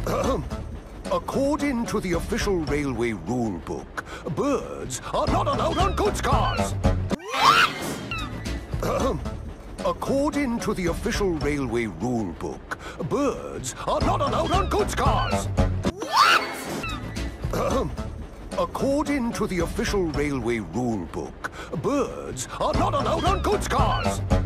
According to the official railway rule book, birds are not allowed on goods cars. According to the official railway rule book, birds are not allowed on goods cars. According to the official railway rule book, birds are not allowed on goods cars.